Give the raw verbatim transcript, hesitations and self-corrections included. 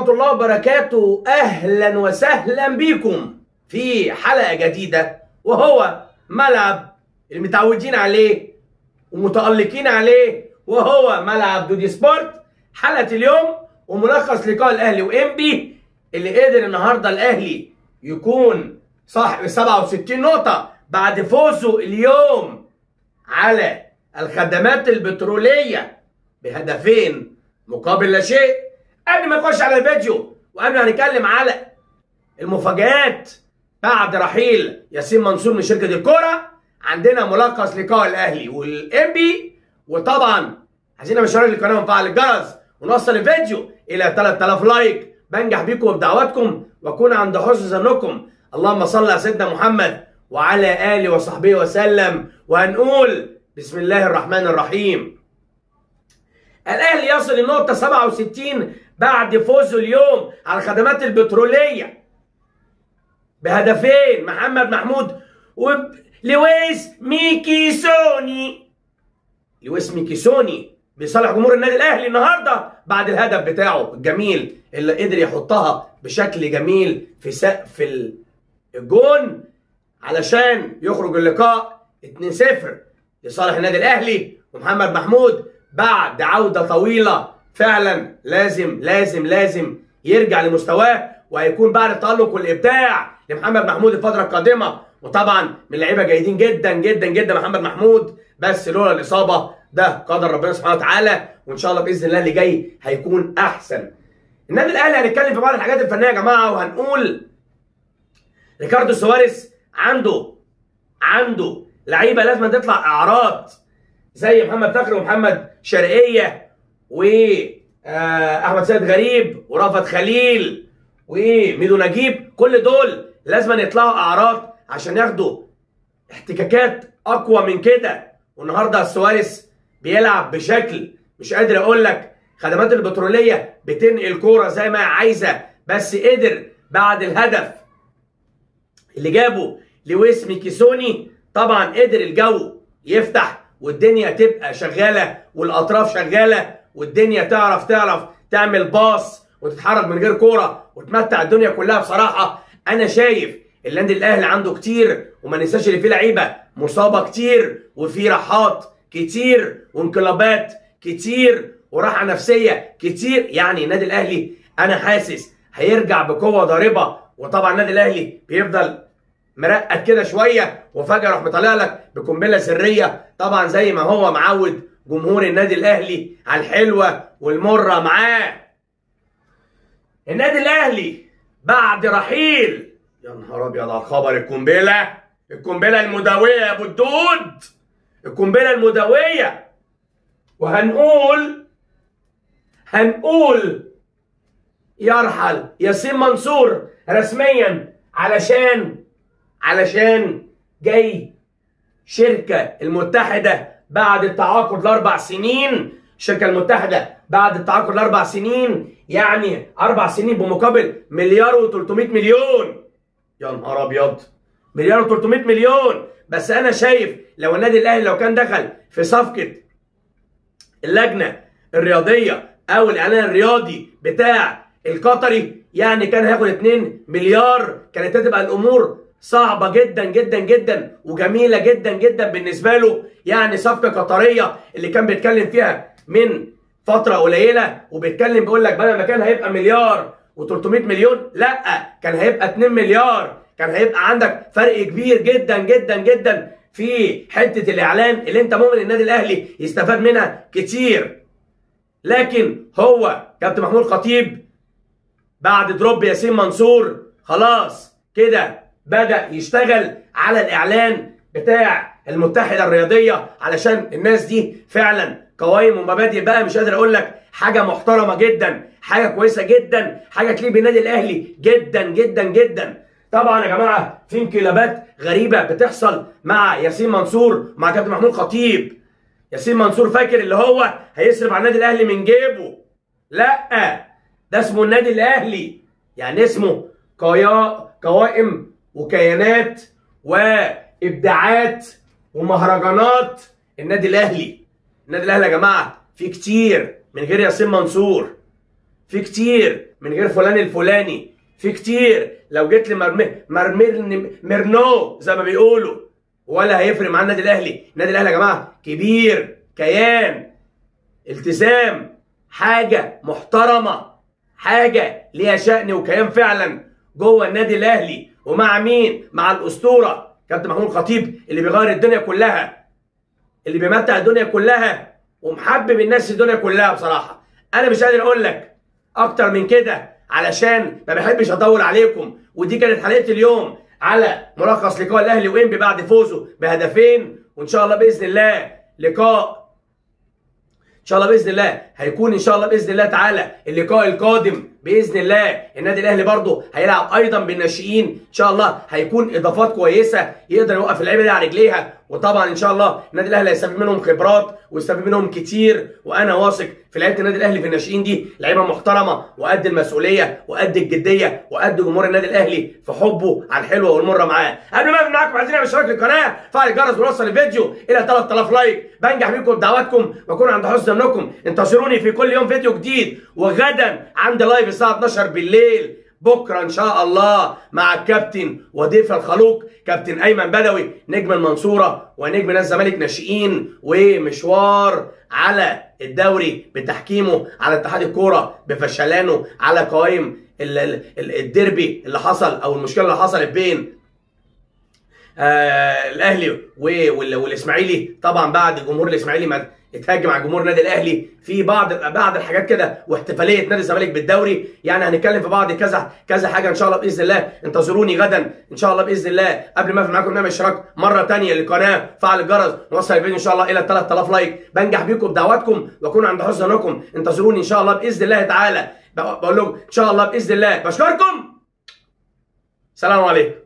ورحمة الله وبركاته. أهلا وسهلا بكم في حلقة جديدة، وهو ملعب المتعودين عليه ومتألقين عليه، وهو ملعب دودي سبورت. حلقة اليوم وملخص لقاء الأهلي وإنبي اللي قدر النهارده الأهلي يكون صاحب سبعة وستين نقطة بعد فوزه اليوم على الخدمات البترولية بهدفين مقابل لا شيء. قبل ما نخش على الفيديو وقبل ما نتكلم على المفاجآت بعد رحيل ياسين منصور من شركة الكورة، عندنا ملخص لقاء الأهلي والإنبي، وطبعا عايزين نشترك القناة ونفعل الجرس ونوصل الفيديو إلى ثلاثة آلاف لايك. بنجح بيكم وبدعواتكم وأكون عند حسن ظنكم. اللهم صل على سيدنا محمد وعلى آله وصحبه وسلم. وهنقول بسم الله الرحمن الرحيم. الأهلي يصل النقطة سبعة وستين بعد فوزه اليوم على الخدمات البترولية بهدفين محمد محمود ولويس ميكيسوني. لويس ميكيسوني بيصالح جمهور النادي الأهلي النهارده بعد الهدف بتاعه الجميل اللي قدر يحطها بشكل جميل في سقف الجون علشان يخرج اللقاء اتنين صفر لصالح النادي الأهلي. ومحمد محمود بعد عودة طويلة فعلا لازم لازم لازم يرجع لمستواه، وهيكون بعد التألق والإبداع لمحمد محمود الفترة القادمة. وطبعا من لعيبة جيدين جدا جدا جدا محمد محمود، بس لولا الإصابة ده قدر ربنا سبحانه وتعالى، وإن شاء الله بإذن الله اللي جاي هيكون أحسن. النادي الأهلي هنتكلم في بعض الحاجات الفنية يا جماعة، وهنقول ريكاردو سواريز عنده عنده لعيبة لازم تطلع إعارات زي محمد فخري ومحمد شرقية واحمد سيد غريب ورافت خليل وميدو نجيب. كل دول لازم يطلعوا اعراض عشان ياخدوا احتكاكات اقوى من كده. والنهارده سواريز بيلعب بشكل مش قادر اقول لك. خدمات البتروليه بتنقل كوره زي ما عايزه، بس قدر بعد الهدف اللي جابه لويس ميكيسوني طبعا قدر الجو يفتح والدنيا تبقى شغاله والاطراف شغاله والدنيا تعرف تعرف تعمل باص وتتحرك من غير كوره وتمتع الدنيا كلها. بصراحه انا شايف النادي الاهلي عنده كتير، وما ننساش اللي فيه لعيبه مصابه كتير وفي راحات كتير وانقلابات كتير وراحه نفسيه كتير. يعني النادي الاهلي انا حاسس هيرجع بقوه ضاربه. وطبعا النادي الاهلي بيفضل مرقد كده شويه وفجاه يروح مطلع لك بقنبله سريه، طبعا زي ما هو معود جمهور النادي الاهلي على الحلوه والمره معاه. النادي الاهلي بعد رحيل يا نهار ابيض على الخبر، القنبله القنبله المدويه يا ابو الدود، القنبله المدويه. وهنقول هنقول يرحل ياسين منصور رسميا علشان علشان جاي شركة المتحدة بعد التعاقد لأربع سنين. الشركة المتحدة بعد التعاقد لأربع سنين يعني أربع سنين بمقابل مليار وتلتمية مليون. يا نهار أبيض، مليار وتلتمية مليون. بس أنا شايف لو النادي الأهلي لو كان دخل في صفقة اللجنة الرياضية أو الإعلان الرياضي بتاع القطري يعني كان هياخد اتنين مليار. كانت هتبقى الأمور صعبة جدا جدا جدا وجميلة جدا جدا بالنسبة له. يعني صفقة قطرية اللي كان بيتكلم فيها من فترة قليلة، وبيتكلم بيقول لك بدل ما كان هيبقى مليار وتلتمية مليون، لا كان هيبقى اتنين مليار. كان هيبقى عندك فرق كبير جدا جدا جدا في حتة الإعلان اللي أنت ممكن النادي الأهلي يستفاد منها كتير. لكن هو كابتن محمود خطيب بعد دروب ياسين منصور خلاص كده بدأ يشتغل على الإعلان بتاع المتحدة الرياضية علشان الناس دي فعلا قوائم ومبادئ بقى. مش قادر أقول لك حاجة محترمة جدا، حاجة كويسة جدا، حاجة تليق بالنادي الأهلي جدا جدا جدا. طبعا يا جماعة في انقلابات غريبة بتحصل مع ياسين منصور مع كابتن محمود خطيب. ياسين منصور فاكر اللي هو هيصرف على النادي الأهلي من جيبه، لا ده اسمه النادي الأهلي، يعني اسمه قوائم وكيانات وابداعات ومهرجانات النادي الاهلي. النادي الاهلي يا جماعه في كتير من غير ياسين منصور. في كتير من غير فلان الفلاني، في كتير لو جيت لي مرمي مرمي مرنو زي ما بيقولوا ولا هيفرق مع النادي الاهلي. النادي الاهلي يا جماعه كبير، كيان، التزام، حاجه محترمه، حاجه ليها شأن وكيان فعلا جوه النادي الاهلي. ومع مين؟ مع الاسطوره كابتن محمود الخطيب اللي بيغير الدنيا كلها، اللي بيمتع الدنيا كلها ومحبب الناس الدنيا كلها. بصراحه انا مش قادر اقول لك اكتر من كده علشان ما بحبش اطول عليكم. ودي كانت حلقه اليوم على ملخص لقاء الاهلي وانبي بعد فوزه بهدفين. وان شاء الله باذن الله لقاء ان شاء الله باذن الله هيكون ان شاء الله باذن الله تعالى اللقاء القادم باذن الله النادي الاهلي برضه هيلعب ايضا بالناشئين. ان شاء الله هيكون اضافات كويسه يقدر يوقف اللعيبه دي على رجليها. وطبعا ان شاء الله النادي الاهلي هيستفيد منهم خبرات ويستفيد منهم كتير. وانا واثق في لعيبه النادي الاهلي في الناشئين دي لعيبه محترمه وقد المسؤوليه وقد الجديه وقد جمهور النادي الاهلي في حبه على الحلوه والمره معاه. قبل ما اقفل معاكم عايزين نعمل اشتراك للقناه، فعل الجرس ونوصل الفيديو الى ثلاثة آلاف لايك. بنجح بيكم بدعواتكم واكون عند حسن ظنكم. انتظروني في كل يوم فيديو جديد، وغدا عندي لايف الساعه اتناشر بالليل بكره ان شاء الله مع الكابتن وضيف الخلوق كابتن ايمن بدوي نجم المنصوره ونجم نادي الزمالك ناشئين، ومشوار على الدوري بتحكيمه، على اتحاد الكوره بفشلانه، على قوائم الديربي اللي حصل او المشكله اللي حصلت بين آه الاهلي والاسماعيلي. طبعا بعد جمهور الاسماعيلي ما اتهاجم على جمهور النادي الاهلي في بعض بعض الحاجات كده، واحتفاليه نادي الزمالك بالدوري. يعني هنتكلم في بعض كذا كذا حاجه ان شاء الله باذن الله. انتظروني غدا ان شاء الله باذن الله. قبل ما اقفل معاكم نعمل اشتراك مره ثانيه للقناه، فعل الجرس، نوصل الفيديو ان شاء الله الى ثلاثة آلاف لايك. بنجح بيكم بدعواتكم واكون عند حسن ظنكم. انتظروني ان شاء الله باذن الله تعالى. بقول لكم ان شاء الله باذن الله. بشكركم. سلام عليكم.